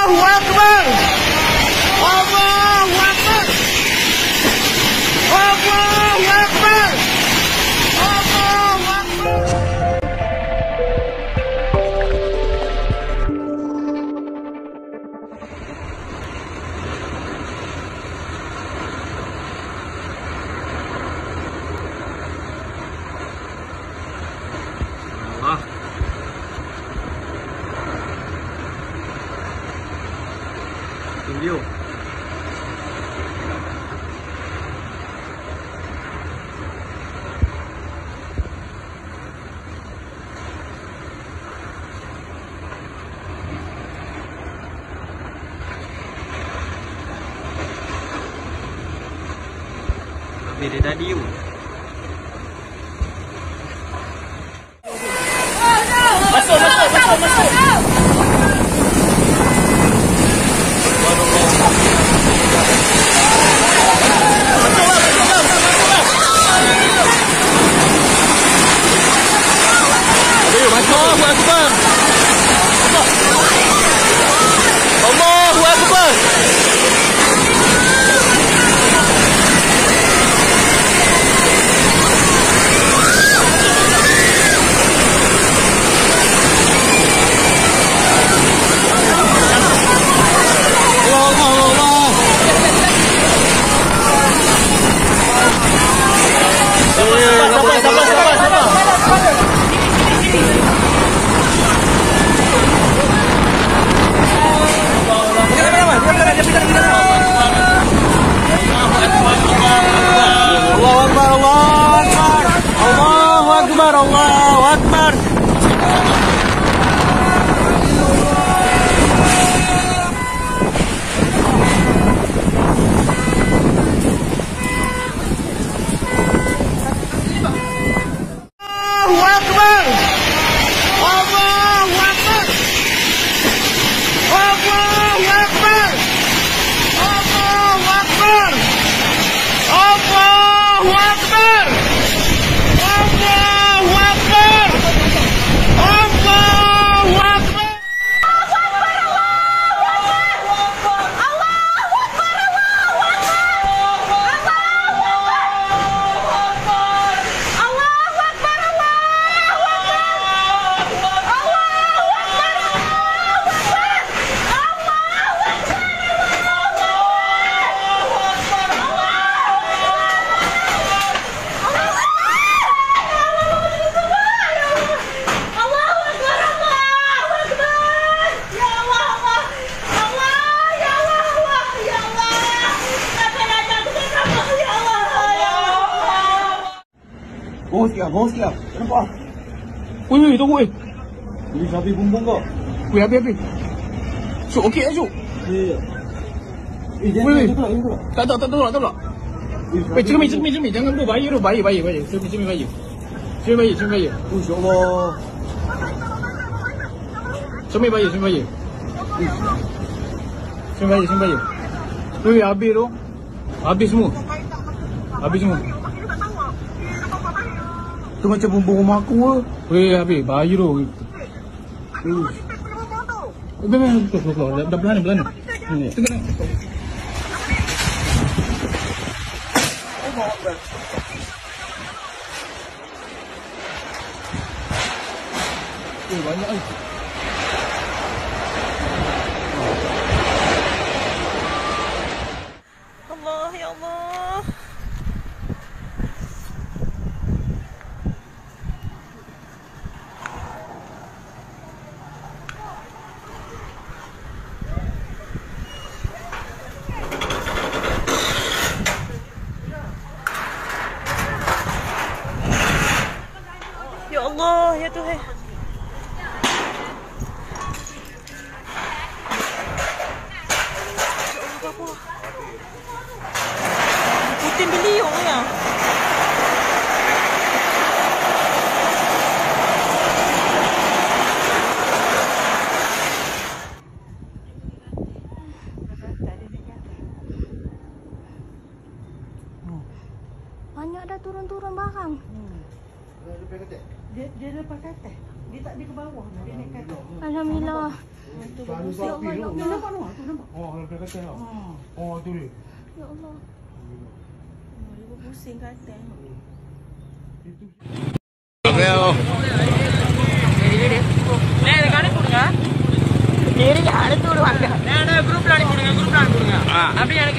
Video. Dari tadi tu. Masuk. Bawa sikit lah. Nampak lah. Weh, tunggu weh. Ini habis bumbung kau. Weh, habis. Syuk, okey lah Syuk? Ya. Weh, tak tolak. Weh, cermin. Jangan bro, bahaya tu. Bahaya. Cermin bahaya. InsyaAllah. Cermin bahaya. Cermin bahaya. Weh, habis tu. Habis semua. Tu macam bumbung rumah aku ke. Weh, habis. Bahaya tu. Memang keluar. Dah belana. Tengah. Banyak ni. Allah, ya Allah. Ya Allah, ya Tuhan. Putin beliau ya. Banyak dah turun barang. Dia lepas ke atas. Dia tak ke bawah. Dia naik ke atas. Alhamdulillah. Ya Allah, ya Allah. Nampak tu, nampak. Oh, kalau dia kata tau. Oh, tu dia. Ya Allah. Dia pusing kat atas. அடுத்து விடுவாங்க குரூப்ல அனுப்பிடுங்க அப்படி எனக்கு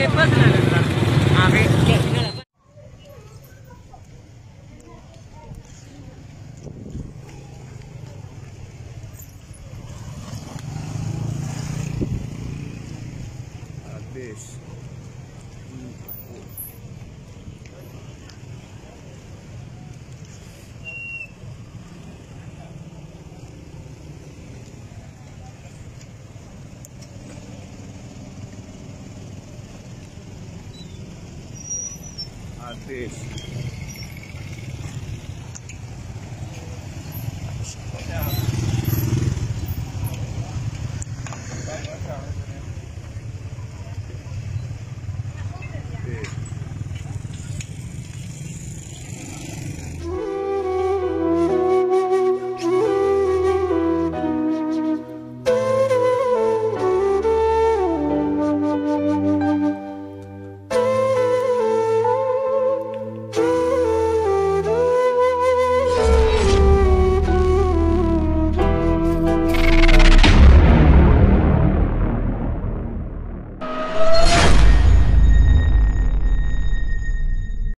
Habis.